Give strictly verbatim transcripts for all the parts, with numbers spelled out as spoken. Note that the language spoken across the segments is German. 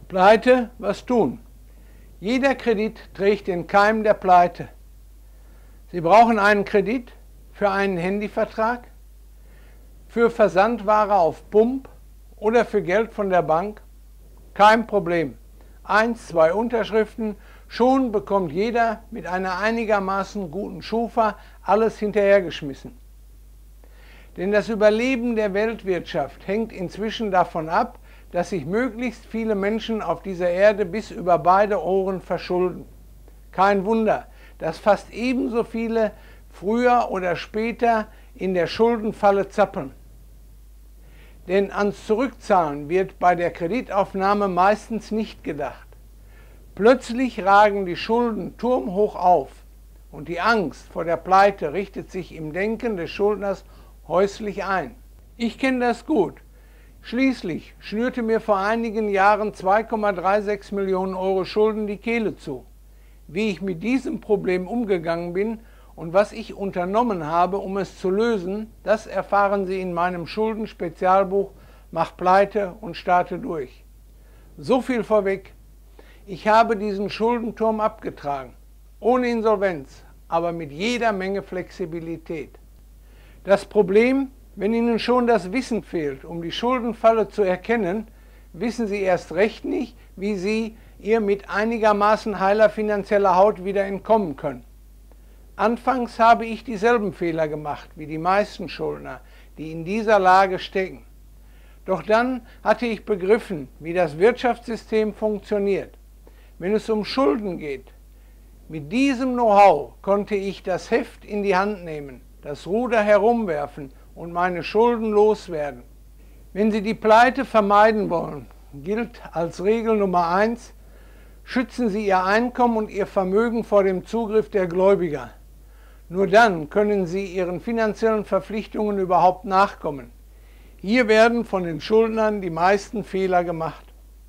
Pleite, was tun? Jeder Kredit trägt den Keim der Pleite. Sie brauchen einen Kredit für einen Handyvertrag, für Versandware auf Pump oder für Geld von der Bank? Kein Problem. Eins, zwei Unterschriften, schon bekommt jeder mit einer einigermaßen guten Schufa alles hinterhergeschmissen. Denn das Überleben der Weltwirtschaft hängt inzwischen davon ab, dass sich möglichst viele Menschen auf dieser Erde bis über beide Ohren verschulden. Kein Wunder, dass fast ebenso viele früher oder später in der Schuldenfalle zappeln. Denn ans Zurückzahlen wird bei der Kreditaufnahme meistens nicht gedacht. Plötzlich ragen die Schulden turmhoch auf und die Angst vor der Pleite richtet sich im Denken des Schuldners häuslich ein. Ich kenne das gut. Schließlich schnürte mir vor einigen Jahren zwei Komma sechsunddreißig Millionen Euro Schulden die Kehle zu. Wie ich mit diesem Problem umgegangen bin und was ich unternommen habe, um es zu lösen, das erfahren Sie in meinem Schuldenspezialbuch Mach Pleite und starte durch. So viel vorweg. Ich habe diesen Schuldenturm abgetragen, ohne Insolvenz, aber mit jeder Menge Flexibilität. Das Problem: Wenn Ihnen schon das Wissen fehlt, um die Schuldenfalle zu erkennen, wissen Sie erst recht nicht, wie Sie ihr mit einigermaßen heiler finanzieller Haut wieder entkommen können. Anfangs habe ich dieselben Fehler gemacht wie die meisten Schuldner, die in dieser Lage stecken. Doch dann hatte ich begriffen, wie das Wirtschaftssystem funktioniert. Wenn es um Schulden geht, mit diesem Know-how konnte ich das Heft in die Hand nehmen, das Ruder herumwerfen und meine Schulden loswerden. Wenn Sie die Pleite vermeiden wollen, gilt als Regel Nummer eins, schützen Sie Ihr Einkommen und Ihr Vermögen vor dem Zugriff der Gläubiger. Nur dann können Sie Ihren finanziellen Verpflichtungen überhaupt nachkommen. Hier werden von den Schuldnern die meisten Fehler gemacht.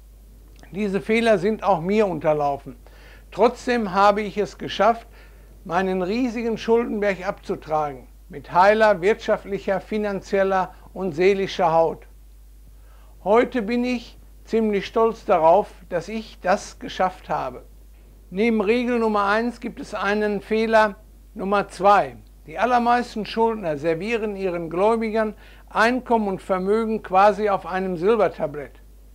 Diese Fehler sind auch mir unterlaufen. Trotzdem habe ich es geschafft, meinen riesigen Schuldenberg abzutragen, mit heiler wirtschaftlicher, finanzieller und seelischer Haut. Heute bin ich ziemlich stolz darauf, dass ich das geschafft habe. Neben Regel Nummer eins gibt es einen Fehler Nummer zwei. Die allermeisten Schuldner servieren ihren Gläubigern Einkommen und Vermögen quasi auf einem Silbertablett.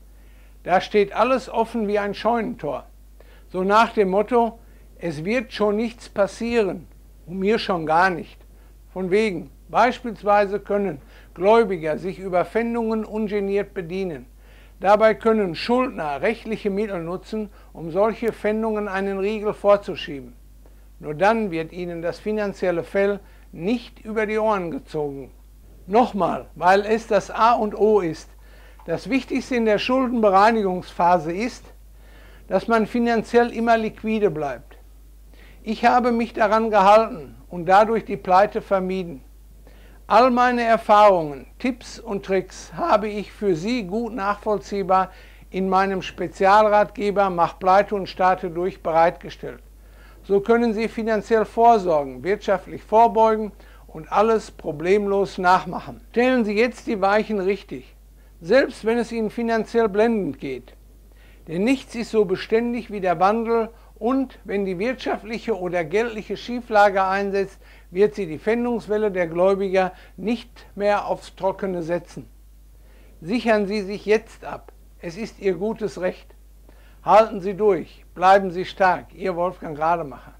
Da steht alles offen wie ein Scheunentor. So nach dem Motto: Es wird schon nichts passieren, und mir schon gar nicht. Von wegen, beispielsweise können Gläubiger sich über Pfändungen ungeniert bedienen. Dabei können Schuldner rechtliche Mittel nutzen, um solche Pfändungen einen Riegel vorzuschieben. Nur dann wird ihnen das finanzielle Fell nicht über die Ohren gezogen. Nochmal, weil es das A und O ist. Das Wichtigste in der Schuldenbereinigungsphase ist, dass man finanziell immer liquide bleibt. Ich habe mich daran gehalten und dadurch die Pleite vermieden. All meine Erfahrungen, Tipps und Tricks habe ich für Sie gut nachvollziehbar in meinem Spezialratgeber Mach Pleite und starte durch bereitgestellt. So können Sie finanziell vorsorgen, wirtschaftlich vorbeugen und alles problemlos nachmachen. Stellen Sie jetzt die Weichen richtig, selbst wenn es Ihnen finanziell blendend geht. Denn nichts ist so beständig wie der Wandel, und wenn die wirtschaftliche oder geldliche Schieflage einsetzt, wird sie die Pfändungswelle der Gläubiger nicht mehr aufs Trockene setzen. Sichern Sie sich jetzt ab. Es ist Ihr gutes Recht. Halten Sie durch, bleiben Sie stark. Ihr Wolfgang Rademacher.